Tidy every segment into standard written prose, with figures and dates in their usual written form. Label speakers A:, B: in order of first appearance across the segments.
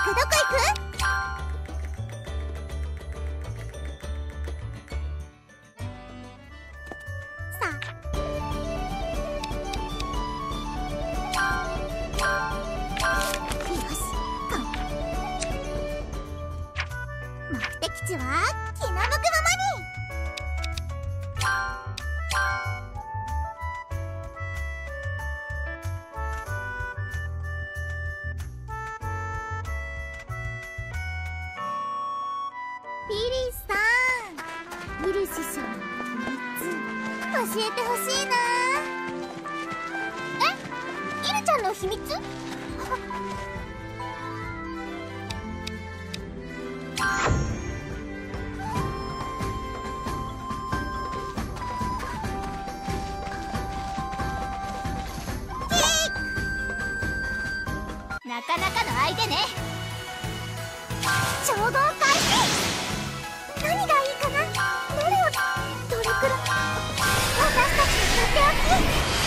A: どこ行く？さあ、よし、目的地は気の向くままに。ピリさん、イル師匠の秘密教えてほしいな。え、イルちゃんの秘密？なかなかの相手ね。調合開始。何がいいかな。どれくらい私たちのとっておき。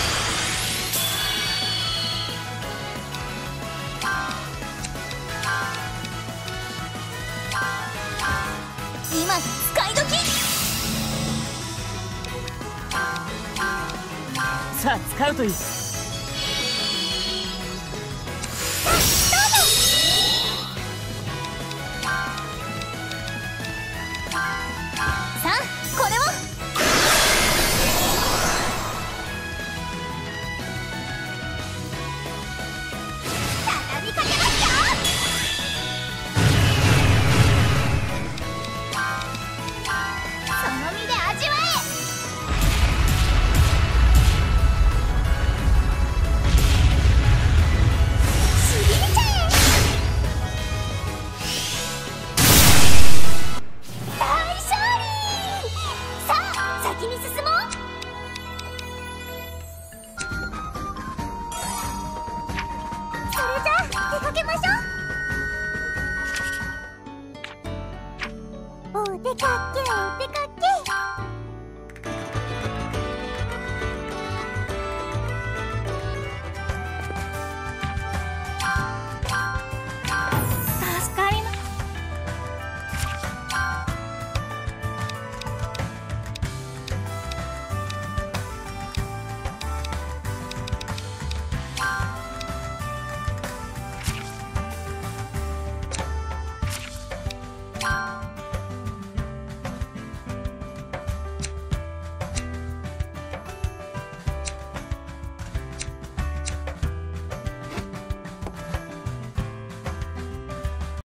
A: 今が使い時。
B: さあ使うといい。お出かけ